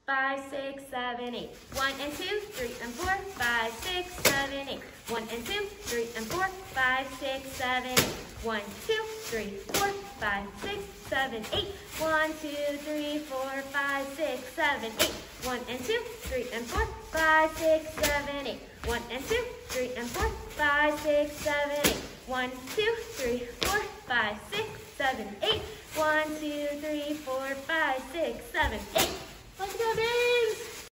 5, 6, 7, 8. 1 and 2, 3 and 4, 5, 6, 7, 8. 1 and 2, 3 and 4, 5, 6, 7, 8. 1, 2, 3, 4, 5, 6, 7, 8. 1, 2, 3, 4, 5, 6, 7, 8. 1 and 2, 3 and 4, 5, 6, 7, 8. 1 and 2, 3 and 4, 5, 6, 7, 8. 1, 2, 3, 4, 5, 6, 7, 8. 1, 2, 3, 4, 5, 6, 7, 8. Let's go, James!